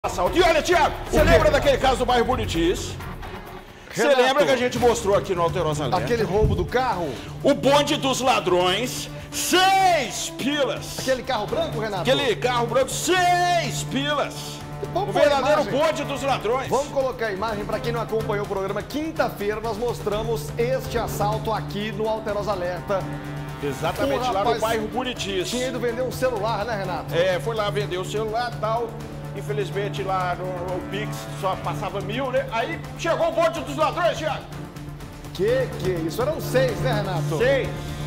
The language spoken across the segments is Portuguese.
Assalto. E olha, Thiago, você lembra daquele caso do bairro Buritis? Você lembra que a gente mostrou aqui no Alterosa Alerta? Aquele roubo do carro? O bonde dos ladrões, 6 pilas. Aquele carro branco, Renato? Aquele carro branco, 6 pilas. Vamos o verdadeiro imagem. bonde dos ladrões. Vamos colocar a imagem para quem não acompanhou o programa. Quinta-feira nós mostramos este assalto aqui no Alterosa Alerta. Exatamente, lá no bairro Buritis. Tinha ido vender um celular, né, Renato? É, foi lá vender o celular e tal. Infelizmente lá no Pix só passava 1.000, né? Aí chegou o bonde dos ladrões, Thiago. Que isso? Eram 6, né, Renato? 6.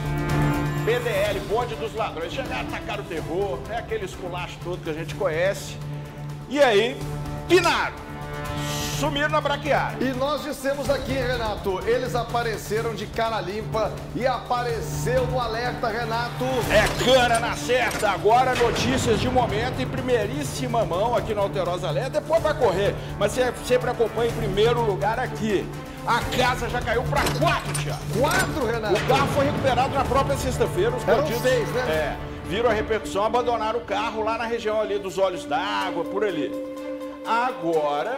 BDL, bonde dos ladrões. Chegaram, atacaram o terror, né? Aquele esculacho todo que a gente conhece. E aí, pinaram. Sumiram na braquiária. E nós dissemos aqui, Renato, eles apareceram de cara limpa e apareceu no alerta, Renato. É cana na certa. Agora notícias de momento em primeiríssima mão aqui no Alterosa Alerta. Depois vai correr, mas você sempre acompanha em primeiro lugar aqui. A casa já caiu para 4, Thiago. 4, Renato? O carro foi recuperado na própria sexta-feira. Os bandidos, 6, né? viram a repercussão, abandonaram o carro lá na região ali dos Olhos d'Água, por ali. Agora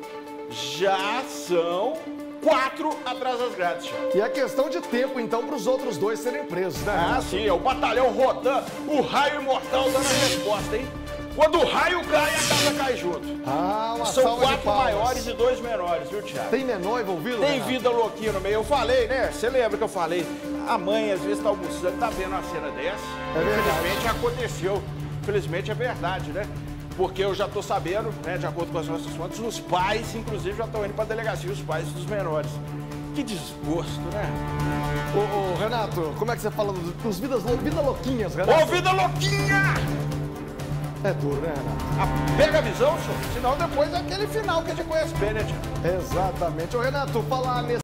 já são 4 atrás das grades, Thiago. E é questão de tempo, então, para os outros 2 serem presos, né? Ah, sim, é o batalhão rodando, o raio imortal dando a resposta, hein? Quando o raio cai, a casa cai junto. Ah, uma São salva de 4 palmas. maiores e 2 menores, viu, Thiago? Tem menor envolvido, Tem Renato? vida louquinha no meio. Eu falei, né? Você lembra que eu falei? A mãe, às vezes, tá almoçando, tá vendo uma cena dessa. É verdade. Infelizmente, aconteceu. Infelizmente, é verdade, né? Porque eu já tô sabendo, né, de acordo com as nossas fontes, os pais, inclusive, já estão indo pra delegacia, os pais dos menores. Que desgosto, né? Ô, Renato, como é que você fala dos vida louquinhas, Renato? Ô, vida louquinha! É duro, né, Renato? Pega a visão, senhor. Senão depois é aquele final que a gente conhece bem, né, Thiago? Exatamente. Ô, Renato, falar nesse